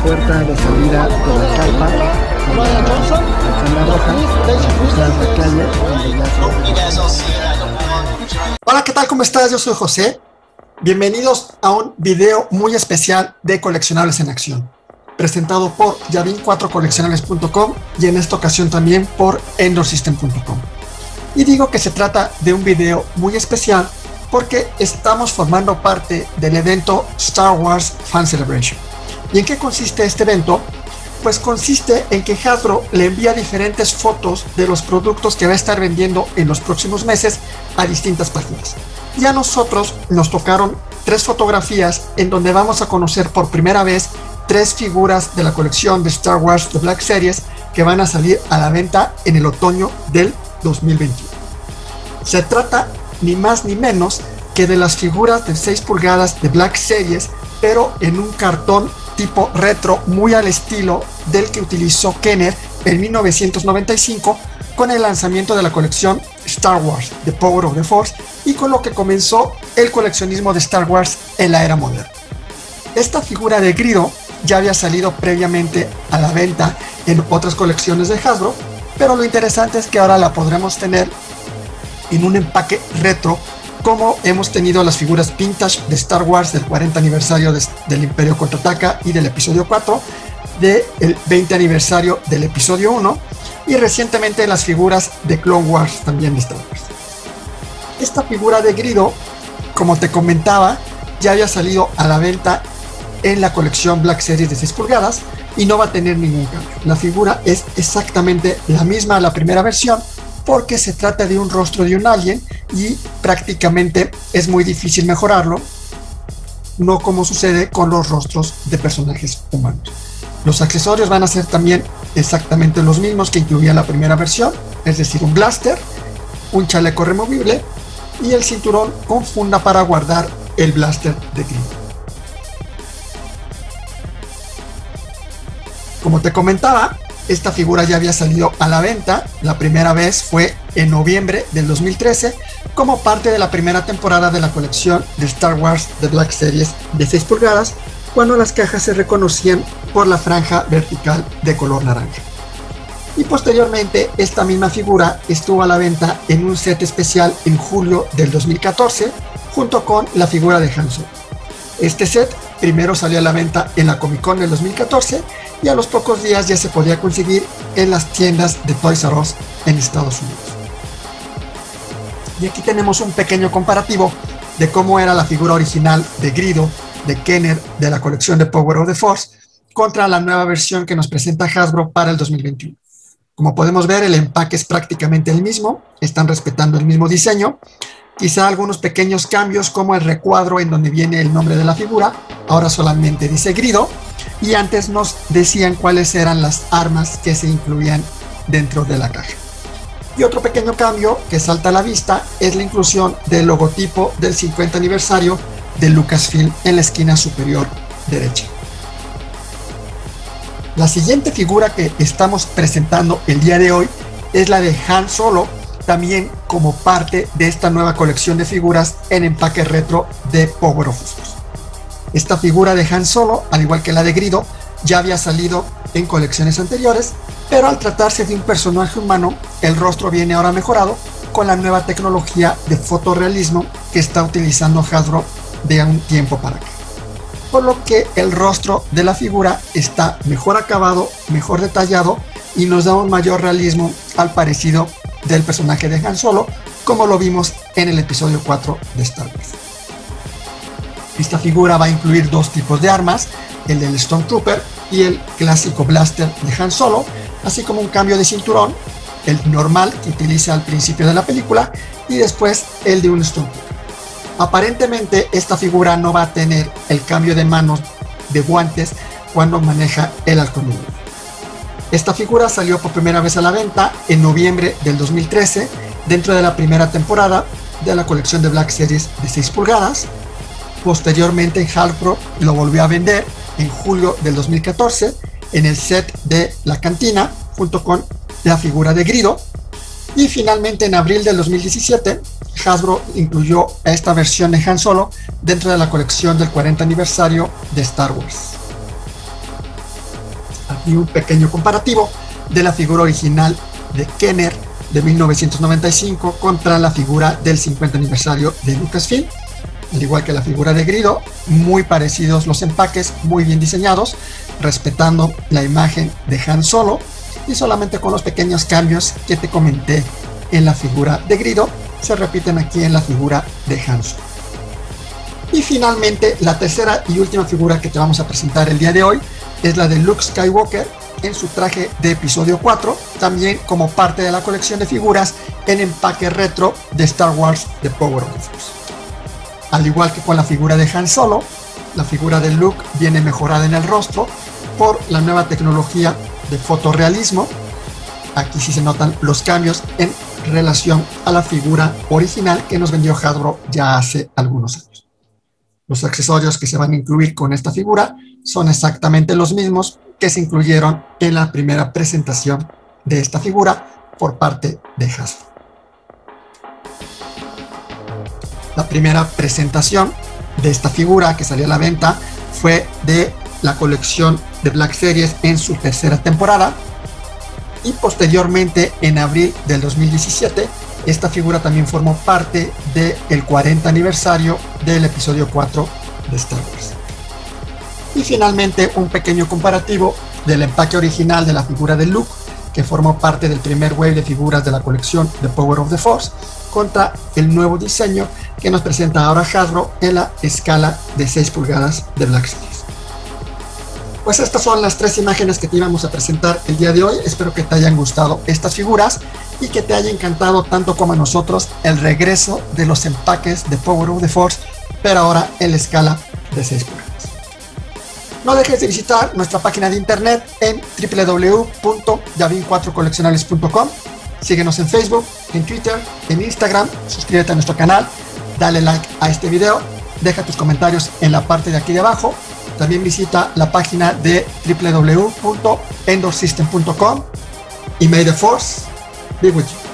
puerta de salida de la carpa de la zona roja, la calle donde ya se... Hola, ¿qué tal? ¿Cómo estás? Yo soy José. Bienvenidos a un video muy especial de Coleccionables en Acción, presentado por Yavin4coleccionables.com y en esta ocasión también por EndorSystem.com. Y digo que se trata de un video muy especial porque estamos formando parte del evento Star Wars Fan Celebration. ¿Y en qué consiste este evento? Pues consiste en que Hasbro le envía diferentes fotos de los productos que va a estar vendiendo en los próximos meses a distintas páginas. Y a nosotros nos tocaron 3 fotografías en donde vamos a conocer por primera vez 3 figuras de la colección de Star Wars The Black Series que van a salir a la venta en el otoño del 2021. Se trata ni más ni menos que de las figuras de 6 pulgadas de Black Series, pero en un cartón tipo retro muy al estilo del que utilizó Kenner en 1995 con el lanzamiento de la colección Star Wars The Power of the Force y con lo que comenzó el coleccionismo de Star Wars en la era moderna. Esta figura de Greedo ya había salido previamente a la venta en otras colecciones de Hasbro, pero lo interesante es que ahora la podremos tener en un empaque retro, como hemos tenido las figuras vintage de Star Wars del 40 aniversario del Imperio Contraataca y del episodio 4, del 20 aniversario del episodio 1 y recientemente las figuras de Clone Wars también de Star Wars. Esta figura de Greedo, como te comentaba, ya había salido a la venta en la colección Black Series de 6 pulgadas y no va a tener ningún cambio. La figura es exactamente la misma a la primera versión, porque se trata de un rostro de un alien y prácticamente es muy difícil mejorarlo, no como sucede con los rostros de personajes humanos. Los accesorios van a ser también exactamente los mismos que incluía la primera versión, es decir, un blaster, un chaleco removible y el cinturón con funda para guardar el blaster de Greedo. Como te comentaba, esta figura ya había salido a la venta, la primera vez fue en noviembre del 2013 como parte de la primera temporada de la colección de Star Wars The Black Series de 6 pulgadas, cuando las cajas se reconocían por la franja vertical de color naranja. Y posteriormente esta misma figura estuvo a la venta en un set especial en julio del 2014 junto con la figura de Han Solo. Este set primero salió a la venta en la Comic Con del 2014 y a los pocos días ya se podía conseguir en las tiendas de Toys R Us en Estados Unidos. Y aquí tenemos un pequeño comparativo de cómo era la figura original de Greedo de Kenner de la colección de Power of the Force contra la nueva versión que nos presenta Hasbro para el 2021. Como podemos ver, el empaque es prácticamente el mismo, están respetando el mismo diseño. Quizá algunos pequeños cambios como el recuadro en donde viene el nombre de la figura, ahora solamente dice Greedo, y antes nos decían cuáles eran las armas que se incluían dentro de la caja. Y otro pequeño cambio que salta a la vista es la inclusión del logotipo del 50 aniversario de Lucasfilm en la esquina superior derecha. La siguiente figura que estamos presentando el día de hoy es la de Han Solo, también como parte de esta nueva colección de figuras en empaque retro de Power of the Force. Esta figura de Han Solo, al igual que la de Greedo, ya había salido en colecciones anteriores, pero al tratarse de un personaje humano, el rostro viene ahora mejorado con la nueva tecnología de fotorrealismo que está utilizando Hasbro de un tiempo para acá. Por lo que el rostro de la figura está mejor acabado, mejor detallado y nos da un mayor realismo al parecido del personaje de Han Solo, como lo vimos en el episodio 4 de Star Wars. Esta figura va a incluir 2 tipos de armas, el del Stormtrooper y el clásico blaster de Han Solo, así como un cambio de cinturón, el normal que utiliza al principio de la película y después el de un Stormtrooper. Aparentemente esta figura no va a tener el cambio de manos de guantes cuando maneja el halcón milenario. Esta figura salió por primera vez a la venta en noviembre del 2013 dentro de la primera temporada de la colección de Black Series de 6 pulgadas. Posteriormente Hasbro lo volvió a vender en julio del 2014 en el set de la cantina junto con la figura de Greedo. Y finalmente en abril del 2017 Hasbro incluyó a esta versión de Han Solo dentro de la colección del 40 aniversario de Star Wars. y un pequeño comparativo de la figura original de Kenner de 1995 contra la figura del 50 aniversario de Lucasfilm. Al igual que la figura de Greedo, muy parecidos los empaques, muy bien diseñados, respetando la imagen de Han Solo y solamente con los pequeños cambios que te comenté en la figura de Greedo, se repiten aquí en la figura de Han Solo. Y finalmente, la tercera y última figura que te vamos a presentar el día de hoy es la de Luke Skywalker en su traje de episodio 4, también como parte de la colección de figuras en empaque retro de Star Wars The Power of the Force. Al igual que con la figura de Han Solo, la figura de Luke viene mejorada en el rostro por la nueva tecnología de fotorrealismo. Aquí sí se notan los cambios en relación a la figura original que nos vendió Hasbro ya hace algunos años. Los accesorios que se van a incluir con esta figura son exactamente los mismos que se incluyeron en la primera presentación de esta figura por parte de Hasbro. La primera presentación de esta figura que salió a la venta fue de la colección de Black Series en su tercera temporada, y posteriormente en abril del 2017 esta figura también formó parte del 40 aniversario del episodio 4 de Star Wars. Y finalmente un pequeño comparativo del empaque original de la figura de Luke, que formó parte del primer wave de figuras de la colección The Power of the Force, contra el nuevo diseño que nos presenta ahora Hasbro en la escala de 6 pulgadas de Black Series. Pues estas son las 3 imágenes que te íbamos a presentar el día de hoy. Espero que te hayan gustado estas figuras y que te haya encantado tanto como a nosotros el regreso de los empaques de Power of the Force, pero ahora en la escala de 6 pulgadas. No dejes de visitar nuestra página de internet en www.yavin4coleccionables.com. Síguenos en Facebook, en Twitter, en Instagram, suscríbete a nuestro canal, dale like a este video, deja tus comentarios en la parte de aquí de abajo. También visita la página de www.endorsystem.com y may the force be with you.